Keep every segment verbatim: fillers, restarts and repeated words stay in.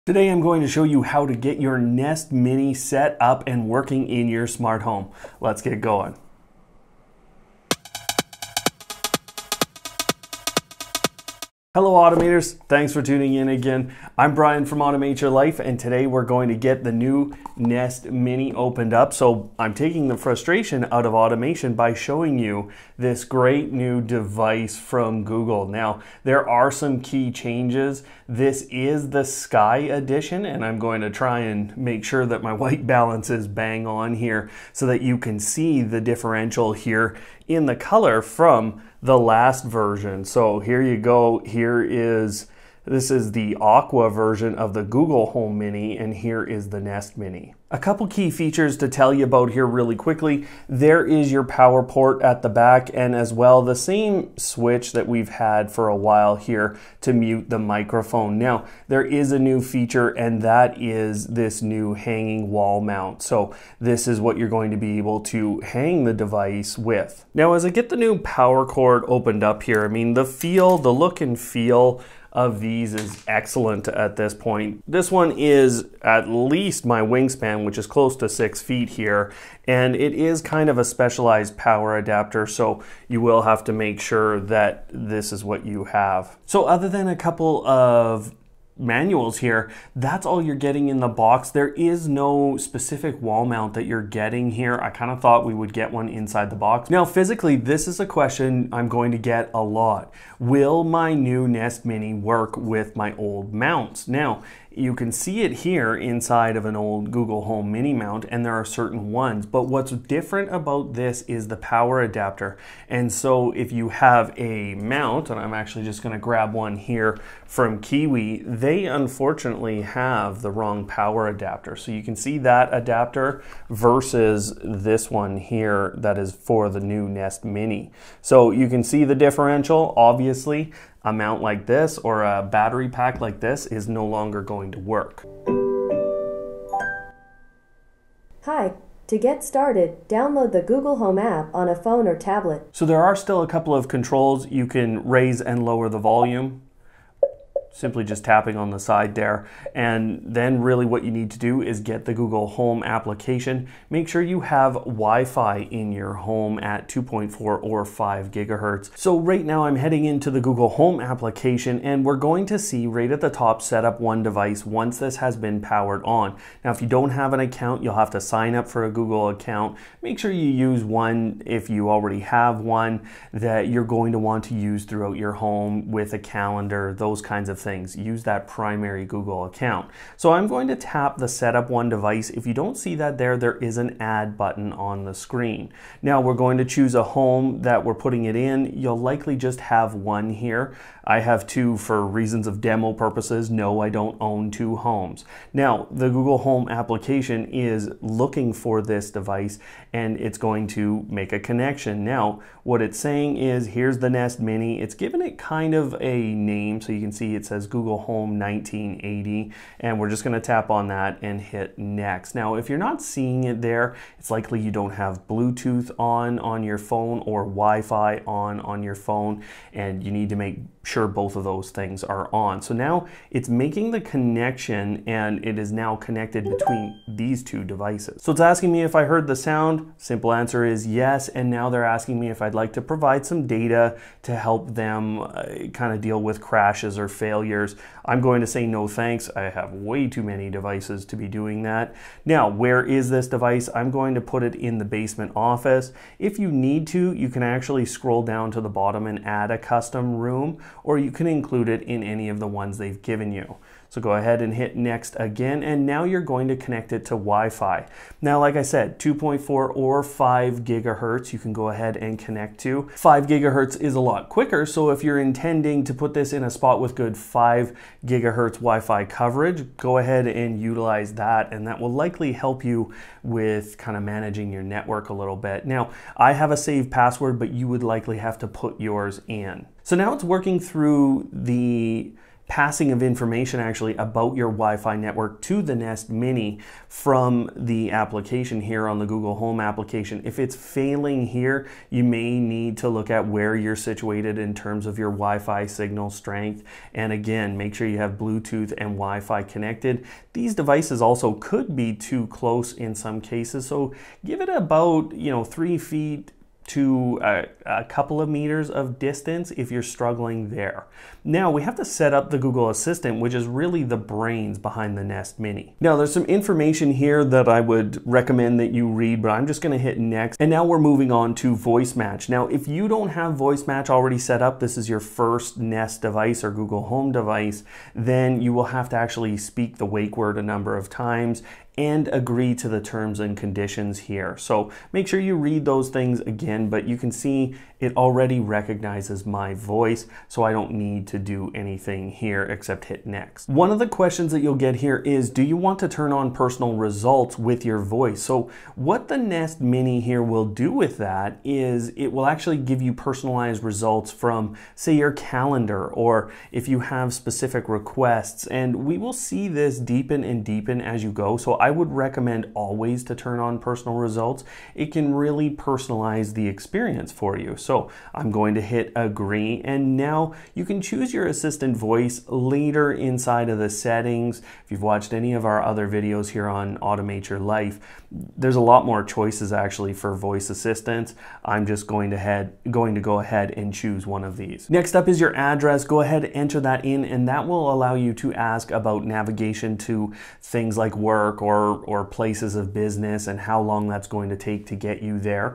Today I'm going to show you how to get your Nest Mini set up and working in your smart home. Let's get going. Hello automators, thanks for tuning in again. I'm Brian from Automate Your Life, and today we're going to get the new Nest Mini opened up. So I'm taking the frustration out of automation by showing you this great new device from Google. Now, there are some key changes. This is the Sky Edition, and I'm going to try and make sure that my white balance is bang on here so that you can see the differential here in the color from the last version. So here you go. Here is, this is the Aqua version of the Google Home Mini, and here is the Nest Mini. A couple key features to tell you about here really quickly. There is your power port at the back, and as well the same switch that we've had for a while here to mute the microphone. Now, there is a new feature, and that is this new hanging wall mount. So this is what you're going to be able to hang the device with. Now, as I get the new power cord opened up here, I mean, the feel, the look and feel of these is excellent at this point. This one is at least my wingspan, which is close to six feet here, and it is kind of a specialized power adapter, so you will have to make sure that this is what you have. So other than a couple of manuals here, that's all you're getting in the box. There is no specific wall mount that you're getting here. I kind of thought we would get one inside the box. Now, physically, this is a question I'm going to get a lot. Will my new Nest Mini work with my old mounts? Now, you can see it here inside of an old Google Home Mini mount, and there are certain ones, but what's different about this is the power adapter. And so if you have a mount, and I'm actually just going to grab one here from Kiwi, they unfortunately have the wrong power adapter. So you can see that adapter versus this one here that is for the new Nest Mini. So you can see the differential. Obviously, a mount like this or a battery pack like this is no longer going to work. Hi, to get started, download the Google Home app on a phone or tablet. So there are still a couple of controls. You can raise and lower the volume, simply just tapping on the side there. And then really what you need to do is get the Google Home application. Make sure you have Wi-Fi in your home at two point four or five gigahertz. So right now I'm heading into the Google Home application, and we're going to see right at the top, set up one device once this has been powered on. Now, if you don't have an account, you'll have to sign up for a Google account. Make sure you use one if you already have one that you're going to want to use throughout your home with a calendar, those kinds of things. Use that primary Google account. So I'm going to tap the setup one device. If you don't see that there, there is an add button on the screen. Now we're going to choose a home that we're putting it in. You'll likely just have one here. I have two for reasons of demo purposes. No, I don't own two homes. Now, the Google Home application is looking for this device, and it's going to make a connection. Now, what it's saying is, here's the Nest Mini. It's given it kind of a name, so you can see it says Google Home nineteen eighty, and we're just going to tap on that and hit next. Now, if you're not seeing it there, it's likely you don't have Bluetooth on on your phone or Wi-Fi on on your phone, and you need to make sure both of those things are on. So now it's making the connection, and it is now connected between these two devices. So it's asking me if I heard the sound. Simple answer is yes. And now they're asking me if I'd like to provide some data to help them uh, kind of deal with crashes or failures. I'm going to say no thanks. I have way too many devices to be doing that. Now, where is this device? I'm going to put it in the basement office. If you need to, you can actually scroll down to the bottom and add a custom room, or you can include it in any of the ones they've given you. So go ahead and hit next again, and now you're going to connect it to Wi-Fi. Now, like I said, two point four or five gigahertz you can go ahead and connect to. five gigahertz is a lot quicker, so if you're intending to put this in a spot with good five gigahertz Wi-Fi coverage, go ahead and utilize that, and that will likely help you with kind of managing your network a little bit. Now, I have a saved password, but you would likely have to put yours in. So now it's working through the passing of information actually about your Wi-Fi network to the Nest Mini from the application here on the Google Home application. If it's failing here, you may need to look at where you're situated in terms of your Wi-Fi signal strength. And again, make sure you have Bluetooth and Wi-Fi connected. These devices also could be too close in some cases, so give it about, you know, three feet to a, a couple of meters of distance if you're struggling there. Now we have to set up the Google Assistant, which is really the brains behind the Nest Mini. Now there's some information here that I would recommend that you read, but I'm just going to hit next. And now we're moving on to Voice Match. Now if you don't have Voice Match already set up, this is your first Nest device or Google Home device, then you will have to actually speak the wake word a number of times and agree to the terms and conditions here. So make sure you read those things again, but you can see it already recognizes my voice, so I don't need to do anything here except hit next. One of the questions that you'll get here is, do you want to turn on personal results with your voice? So what the Nest Mini here will do with that is it will actually give you personalized results from, say, your calendar, or if you have specific requests, and we will see this deepen and deepen as you go. So I would recommend always to turn on personal results. It can really personalize the experience for you. So I'm going to hit agree, and now you can choose your assistant voice later inside of the settings. If you've watched any of our other videos here on Automate Your Life, there's a lot more choices actually for voice assistants. I'm just going to head going to go ahead and choose one of these. Next up is your address. Go ahead and enter that in, and that will allow you to ask about navigation to things like work or, or places of business and how long that's going to take to get you there.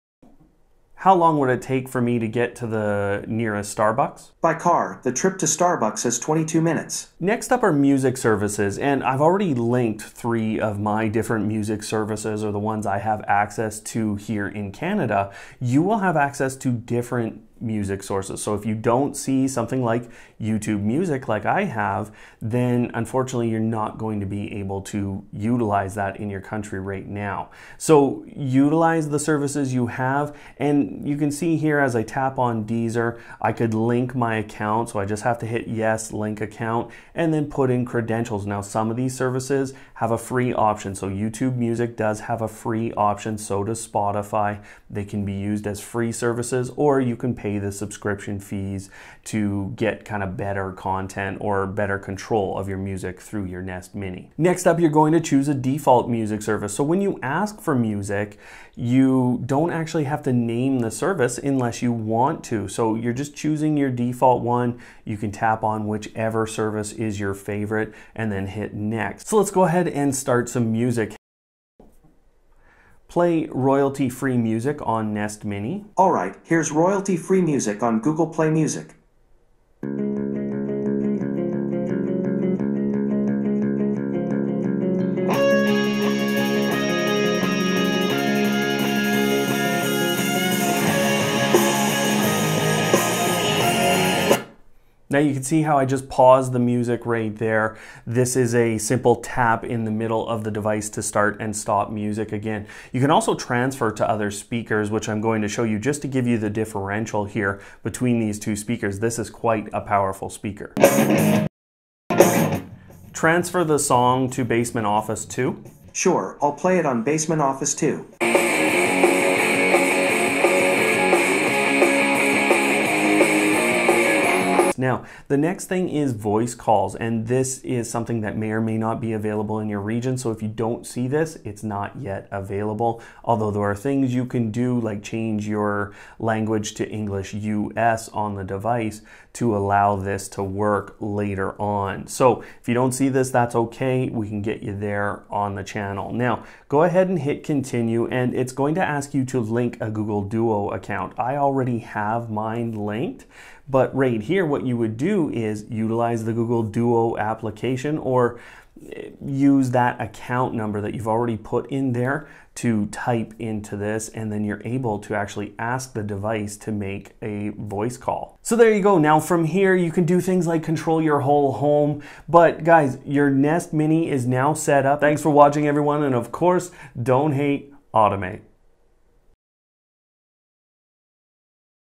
How long would it take for me to get to the nearest Starbucks? By car, the trip to Starbucks is twenty-two minutes. Next up are music services, and I've already linked three of my different music services, or the ones I have access to here in Canada. You will have access to different music sources. So if you don't see something like YouTube Music like I have, then unfortunately you're not going to be able to utilize that in your country right now. So utilize the services you have, and you can see here as I tap on Deezer, I could link my account. So I just have to hit yes, link account, and then put in credentials. Now some of these services have a free option. So YouTube Music does have a free option, so does Spotify. They can be used as free services, or you can pay the subscription fees to get kind of better content or better control of your music through your Nest Mini. Next up, you're going to choose a default music service. So when you ask for music, you don't actually have to name the service unless you want to. So you're just choosing your default one. You can tap on whichever service is your favorite and then hit next. So let's go ahead and start some music. Play royalty-free music on Nest Mini. All right, here's royalty-free music on Google Play Music. Now you can see how I just paused the music right there. This is a simple tap in the middle of the device to start and stop music again. You can also transfer to other speakers, which I'm going to show you just to give you the differential here between these two speakers. This is quite a powerful speaker. Transfer the song to Basement Office two. Sure, I'll play it on Basement Office two. Now, the next thing is voice calls, and this is something that may or may not be available in your region. So if you don't see this, it's not yet available. Although there are things you can do, like change your language to English U S on the device to allow this to work later on. So if you don't see this, that's okay. We can get you there on the channel. Now, go ahead and hit continue, and it's going to ask you to link a Google Duo account. I already have mine linked. But right here, what you would do is utilize the Google Duo application, or use that account number that you've already put in there to type into this, and then you're able to actually ask the device to make a voice call. So there you go. Now from here, you can do things like control your whole home. But guys, your Nest Mini is now set up. Thanks for watching, everyone. And of course, don't hate, automate.